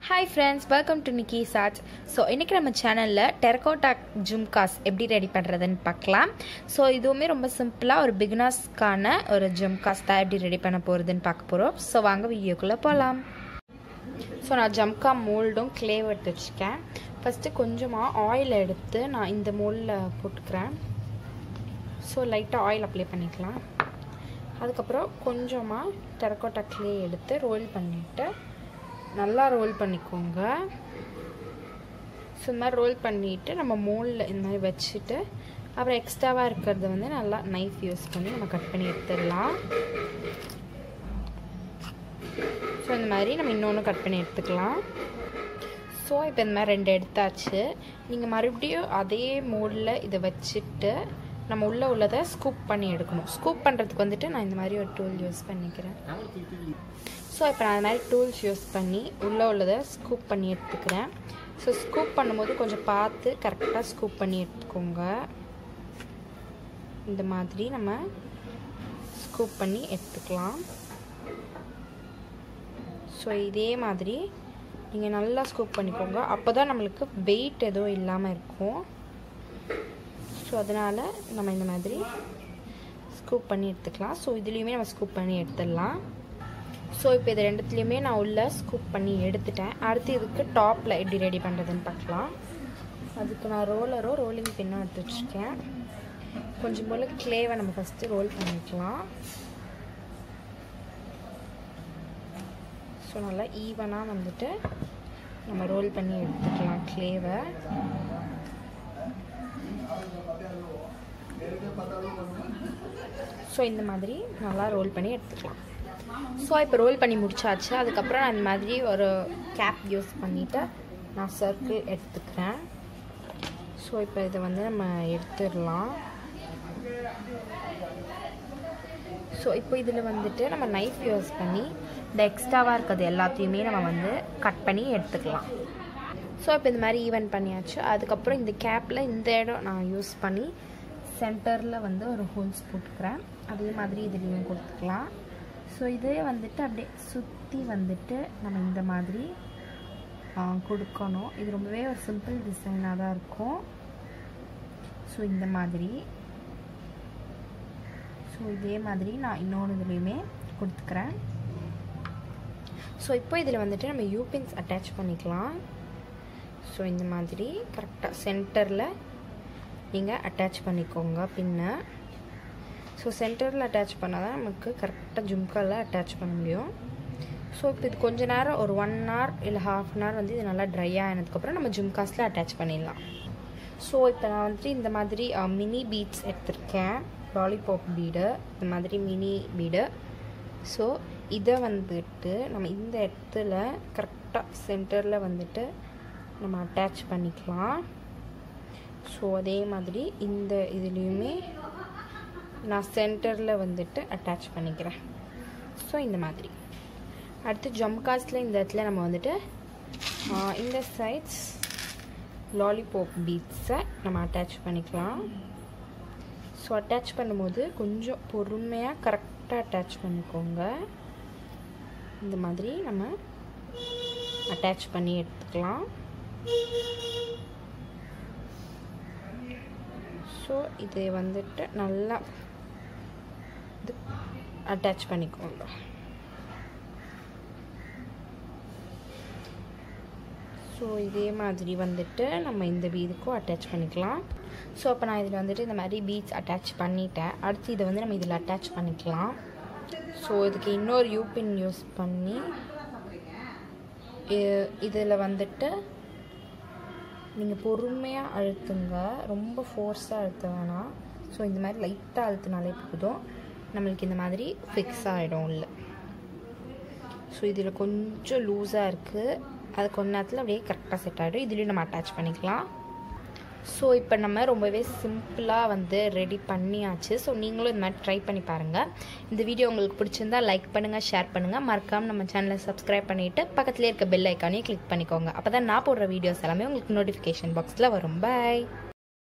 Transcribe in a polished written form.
Hi friends, welcome to Nikki's Arts. So இன்னைக்கு நம்ம சேனல்ல Terracotta jhumkas எப்படி ரெடி பண்றதுன்னு பார்க்கலாம். So இதுவுமே ரொம்ப சிம்பிளா ஒரு பிகினர்ஸ்க்கான ஒரு jhumkas தான் எப்படி ரெடி பண்ண போறதுன்னு பார்க்க போறோம். So வாங்க வீடியோக்குள்ள போலாம். So நான் jhumka மோல்டும் clay எடுத்து வச்சிருக்கேன். ஃபர்ஸ்ட் கொஞ்சமா ஆயில் எடுத்து நான் இந்த மோல்ட்ல போட்டுக்கிறேன். So லைட்டா ஆயில் அப்ளை பண்ணிக்கலாம். அதுக்கு அப்புறம் கொஞ்சமா terracotta clay எடுத்து ரோல் பண்ணிட்டு நல்லா ரோல் பண்ணிக்கோங்க. ஸோ இந்த மாதிரி ரோல் பண்ணிவிட்டு நம்ம மோல்டில் இந்த மாதிரி வச்சுட்டு அப்புறம் எக்ஸ்ட்ராவாக இருக்கிறத வந்து நல்லா நைஃப் யூஸ் பண்ணி நம்ம கட் பண்ணி எடுத்துடலாம். ஸோ இந்த மாதிரி நம்ம இன்னொன்று கட் பண்ணி எடுத்துக்கலாம். ஸோ இப்போ இந்த மாதிரி ரெண்டு எடுத்தாச்சு. நீங்கள் மறுபடியும் அதே மோல்டில் இதை வச்சுட்டு நம்ம உள்ளதை ஸ்கூப் பண்ணி எடுக்கணும். ஸ்கூப் பண்ணுறதுக்கு வந்துட்டு நான் இந்த மாதிரி ஒரு டூல் யூஸ் பண்ணிக்கிறேன். ஸோ இப்போ நான் அந்த மாதிரி டூல்ஸ் யூஸ் பண்ணி உள்ளதை ஸ்கூப் பண்ணி எடுத்துக்கிறேன். ஸோ ஸ்கூப் பண்ணும்போது கொஞ்சம் பார்த்து கரெக்டாக ஸ்கூப் பண்ணி எடுத்துக்கோங்க. இந்த மாதிரி நம்ம ஸ்கூப் பண்ணி எடுத்துக்கலாம். ஸோ இதே மாதிரி நீங்கள் நல்லா ஸ்கூப் பண்ணிக்கோங்க. அப்போ தான் நம்மளுக்கு வெயிட் எதுவும் இல்லாமல் இருக்கும். ஸோ அதனால் நம்ம இந்த மாதிரி ஸ்கூப் பண்ணி எடுத்துக்கலாம். ஸோ இதுலேயுமே நம்ம ஸ்கூப் பண்ணி எடுத்துடலாம். ஸோ இப்போ இது ரெண்டுத்துலேயுமே நான் உள்ளே ஸ்கூப் பண்ணி எடுத்துட்டேன். அடுத்து இதுக்கு டாப்பில் எப்படி ரெடி பண்ணுறதுன்னு பார்க்கலாம். அதுக்கு நான் ரோலிங் பின்னும் எடுத்து வச்சுருக்கேன். கொஞ்சம் போல் கிளேவை நம்ம ஃபஸ்ட்டு ரோல் பண்ணிக்கலாம். ஸோ நல்லா ஈவனாக வந்துட்டு நம்ம ரோல் பண்ணி எடுத்துக்கலாம் கிளேவை. ஸோ இந்த மாதிரி நல்லா ரோல் பண்ணி எடுத்துக்கலாம். ஸோ இப்போ ரோல் பண்ணி முடிச்சாச்சு. அதுக்கப்புறம் நான் இந்த மாதிரி ஒரு கேப் யூஸ் பண்ணிவிட்டு நான் சர்க்கிள் எடுத்துக்கிறேன். ஸோ இப்போ இதை வந்து நம்ம எடுத்துடலாம். ஸோ இப்போ இதில் வந்துட்டு நம்ம நைஃப் யூஸ் பண்ணி இந்த எக்ஸ்ட்ராவாக இருக்கிறது எல்லாத்தையுமே நம்ம வந்து கட் பண்ணி எடுத்துக்கலாம். ஸோ இப்போ இந்த மாதிரி ஈவன் பண்ணியாச்சு. அதுக்கப்புறம் இந்த கேப்பில் இந்த இடம் நான் யூஸ் பண்ணி சென்டரில் வந்து ஒரு ஹோல்ஸ் போட்டுக்கிறேன். அதே மாதிரி இதுலேயும் கொடுத்துக்கலாம். ஸோ இதே வந்துட்டு அப்படியே சுற்றி வந்துட்டு நம்ம இந்த மாதிரி கொடுக்கணும். இது ரொம்பவே ஒரு சிம்பிள் டிசைனாக தான் இருக்கும். ஸோ இந்த மாதிரி ஸோ இதே மாதிரி நான் இன்னொன்று இதுலேயுமே கொடுத்துக்கிறேன். ஸோ இப்போ இதில் வந்துட்டு நம்ம யூபின்ஸ் அட்டாச் பண்ணிக்கலாம். ஸோ இந்த மாதிரி கரெக்டாக சென்டரில் நீங்கள் அட்டாச் பண்ணிக்கோங்க பின்ன. ஸோ சென்டரில் அட்டாச் பண்ணால் தான் நமக்கு கரெக்டாக ஜும்காவில் அட்டாச் பண்ண முடியும். ஸோ இப்போ இது கொஞ்ச நேரம் ஒரு 1 hour இல்லை ½ hour வந்து இது நல்லா ட்ரை ஆனதுக்கப்புறம் நம்ம ஜும்காஸில் அட்டாச் பண்ணிடலாம். ஸோ இப்போ நான் வந்துட்டு இந்த மாதிரி மினி பீட்ஸ் எடுத்திருக்கேன். லாலிபாப் பீடு, இந்த மாதிரி மினி பீடு. ஸோ இதை வந்துட்டு நம்ம இந்த இடத்துல கரெக்டாக சென்டரில் வந்துட்டு நம்ம அட்டாச் பண்ணிக்கலாம். ஸோ அதே மாதிரி இந்த இதுலேயுமே நான் சென்டரில் வந்துட்டு அட்டாச் பண்ணிக்கிறேன். ஸோ இந்த மாதிரி அடுத்து ஜம்காஸில் இந்த இடத்துல நம்ம வந்துட்டு இந்த சைட்ஸ் லாலிபாப் பீட்ஸை நம்ம அட்டாச் பண்ணிக்கலாம். ஸோ அட்டாச் பண்ணும்போது கொஞ்சம் பொறுமையாக கரெக்டாக அட்டாச் பண்ணிக்கோங்க. இந்த மாதிரி நம்ம அட்டாச் பண்ணி எடுத்துக்கலாம். ஸோ இது வந்துட்டு நல்லா இது அட்டாச் பண்ணிக்கோங்க. ஸோ இதே மாதிரி வந்துட்டு நம்ம இந்த பீடுக்கும் அட்டாச் பண்ணிக்கலாம். ஸோ அப்போ நான் இதில் வந்துட்டு இந்த மாதிரி பீட்ஸ் அட்டாச் பண்ணிட்டேன். அடுத்து இதை வந்து நம்ம இதில் அட்டாச் பண்ணிக்கலாம். ஸோ இதுக்கு இன்னொரு யூபின் யூஸ் பண்ணி இதில் வந்துட்டு நீங்கள் பொறுமையாக அழுத்துங்க, ரொம்ப ஃபோர்ஸாக அழுத்த வேணாம். ஸோ இந்த மாதிரி லைட்டாக அழுத்தினாலே போதும், நம்மளுக்கு இந்த மாதிரி ஃபிக்ஸ் ஆகிடும் இல்லை. ஸோ இதில் கொஞ்சம் லூஸாக இருக்குது, அது கொஞ்ச நேரத்தில் அப்படியே கரெக்டாக செட் ஆகிடும். இதுலேயும் நம்ம அட்டாச் பண்ணிக்கலாம். ஸோ இப்போ நம்ம ரொம்பவே சிம்பிளாக வந்து ரெடி பண்ணியாச்சு. ஸோ நீங்களும் இந்த மாதிரி ட்ரை பண்ணி பாருங்கள். இந்த வீடியோ உங்களுக்கு பிடிச்சிருந்தா லைக் பண்ணுங்கள், ஷேர் பண்ணுங்கள். மறக்காமல் நம்ம சேனலை சப்ஸ்கிரைப் பண்ணிவிட்டு பக்கத்துலேயே இருக்க பெல் ஐக்கானையும் கிளிக் பண்ணிக்கோங்க. அப்போ தான் நான் போடுற வீடியோஸ் எல்லாமே உங்களுக்கு நோட்டிஃபிகேஷன் பாக்ஸில் வரும். பாய்.